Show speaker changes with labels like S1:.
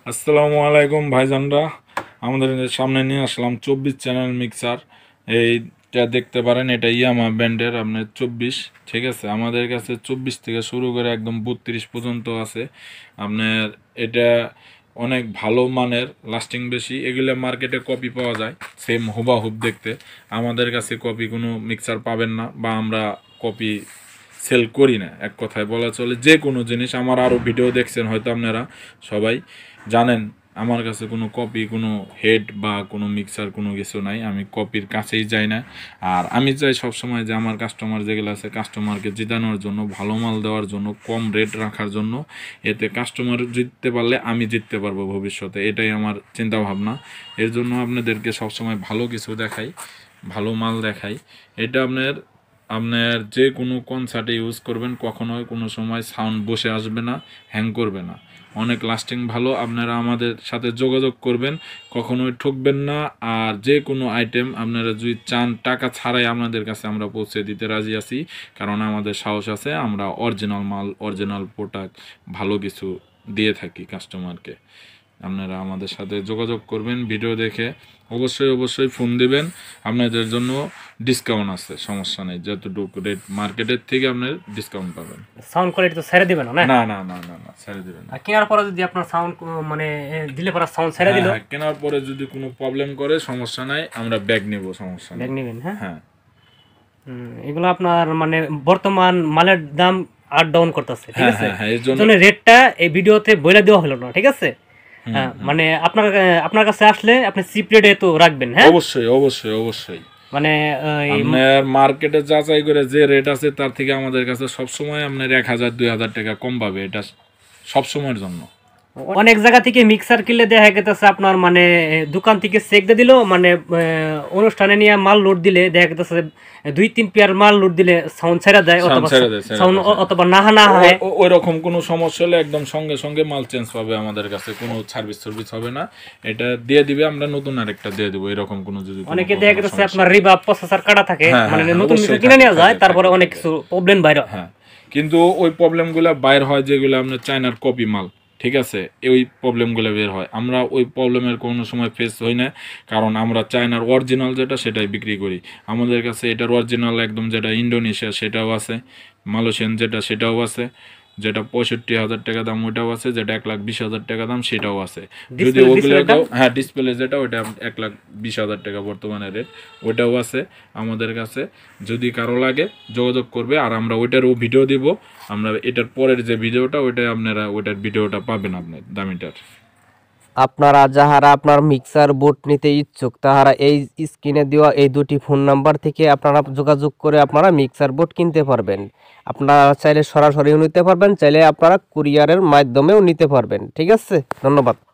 S1: আসসালামু আলাইকুম ভাইজানরা, আমাদের সামনে নিয়ে আসলাম 24 চ্যানেল মিক্সার। এইটা দেখতে পারেন, এটা ইয়ামা ব্র্যান্ডের আপনার 24। ঠিক আছে, আমাদের কাছে 24 থেকে শুরু করে একদম 32 পর্যন্ত আছে আপনার। এটা অনেক ভালো মানের, লাস্টিং বেশি। এগুলো মার্কেটে কপি পাওয়া যায় সেম হুবাহুব দেখতে। আমাদের কাছে কপি কোনো মিক্সার পাবেন না, বা আমরা কপি সেল করি না। এক কথায় বলা চলে, যে কোনো জিনিস, আমার আরও ভিডিও দেখছেন হয়তো আপনারা সবাই জানেন, আমার কাছে কোনো কপি, কোনো হেড বা কোনো মিক্সার কোনো কিছু নাই। আমি কপির কাছেই যাই না। আর আমি চাই সবসময় যে আমার কাস্টমার যেগুলো আছে, কাস্টমারকে জিতানোর জন্য, ভালো মাল দেওয়ার জন্য, কম রেট রাখার জন্য। এতে কাস্টমার জিততে পারলে আমি জিততে পারবো ভবিষ্যতে, এটাই আমার চিন্তা ভাবনা। এর জন্য আপনাদেরকে সবসময় ভালো কিছু দেখাই, ভালো মাল দেখাই। এটা আপনার আপনার যে কোনো কনসার্টে ইউজ করবেন, কখনোই কোনো সময় সাউন্ড বসে আসবে না, হ্যাং করবে না, অনেক লাস্টিং ভালো। আপনারা আমাদের সাথে যোগাযোগ করবেন, কখনোই ঠকবেন না। আর যে কোনো আইটেম আপনারা যদি চান, টাকা ছাড়াই আপনাদের কাছে আমরা পৌঁছে দিতে রাজি আছি, কারণ আমাদের সাহস আছে। আমরা অরিজিনাল মাল, অরিজিনাল প্রোডাক্ট, ভালো কিছু দিয়ে থাকি কাস্টমারকে। আপনারা আমাদের সাথে যোগাযোগ করবেন, ভিডিও দেখে অবশ্যই ফোন দিবেন। আপনাদের জন্য ডিসকাউন্ট আছে, সমস্যা নেই। যতটুকু রেট মার্কেটের থেকে আপনার ডিসকাউন্ট পাবেন।
S2: সাউন্ড কোয়ালিটি তো ছেড়ে দিবেন না?
S1: না না না না না, ছেড়ে দিবেন না।
S2: কেনার পরে যদি আপনার সাউন্ড মানে দিলে পরে সাউন্ড ছেড়ে দিল,
S1: কেনার পরে যদি কোনো প্রবলেম করে, সমস্যা নাই, আমরা ব্যাগ নেব, সমস্যা নেই,
S2: ব্যাগ নেবেন।
S1: হ্যাঁ।
S2: এগুলো আপনার মানে বর্তমান মালের দাম আপ ডাউন করতেছে, ঠিক আছে?
S1: এর জন্য
S2: রেটটা এই ভিডিওতে বলে দেওয়া হলো না, ঠিক আছে? মানে আপনার কাছে আসলে আপনি চিপ রেটে তো রাখবেন। হ্যাঁ,
S1: অবশ্যই মানে আপনার মার্কেটে যাচাই করে যে রেট আছে, তার থেকে আমাদের কাছে সবসময় আপনার 1000-2000 টাকা কম পাবে, এটা সবসময়ের জন্য।
S2: অনেক জায়গা থেকে মিক্সার কিনলে দেখা গেছে আপনার মানে দোকান থেকে চেক দিয়ে দিল, মানে অনুষ্ঠানে নিয়ে মাল লোড দিলে দেখা গেছে 2-3 পেয়ার মাল লোড দিলে সাউন্ড ছেড়ে দেয়, অথবা না হয়।
S1: ওই রকম কোনো সমস্যা হলে একদম সঙ্গে সঙ্গে মাল চেঞ্জ পাবে আমাদের কাছে, কোনো সার্ভিস হবে না। এটা দিয়ে দিবে, আমরা নতুন আরেকটা দিয়ে দেবো। এরকম কোনো যদি
S2: অনেকে দেখা গেছে আপনার রিভাব প্রসেসর কাটা থাকে, মানে নতুন মিক্সার কিনে নেওয়া যায়, তারপরে অনেক কিছু প্রবলেম বাইরে হয়।
S1: কিন্তু ওই প্রবলেমগুলো বাইর হয় যেগুলো আপনার চায়নার কপি মাল, ঠিক আছে, ওই প্রবলেমগুলো বের হয়। আমরা ওই প্রবলেমের কোনো সময় ফেস হই না, কারণ আমরা চায়নার অরিজিনাল যেটা সেটাই বিক্রি করি। আমাদের কাছে এটার অরিজিনাল একদম, যেটা ইন্দোনেশিয়া সেটাও আছে, মালয়েশিয়ান যেটা সেটাও আছে, যেটা 65,000 টাকা দাম ওইটাও আছে, যেটা 1,20,000 টাকা দাম সেটাও আছে। যদি ওগুলো ডিসপ্লে যেটা, ওইটা 1,20,000 টাকা বর্তমানে রেট, ওইটাও আছে আমাদের কাছে। যদি কারো লাগে যোগাযোগ করবে, আর আমরা ওইটারও ভিডিও দিব। আমরা এটার পরের যে ভিডিওটা, ওইটা আপনারা ওইটার ভিডিওটা পাবেন আপনার দামিটার।
S3: আপনারা যাহারা আপনার মিক্সার বোর্ড নিতে ইচ্ছুক, তাহারা এই স্ক্রিনে দেওয়া এই দুটি ফোন নাম্বার থেকে আপনারা যোগাযোগ করে আপনারা মিক্সার বোর্ড কিনতে পারবেন। আপনারা চাইলে সরাসরিও নিতে পারবেন, চাইলে আপনারা কুরিয়ারের মাধ্যমেও নিতে পারবেন। ঠিক আছে, ধন্যবাদ।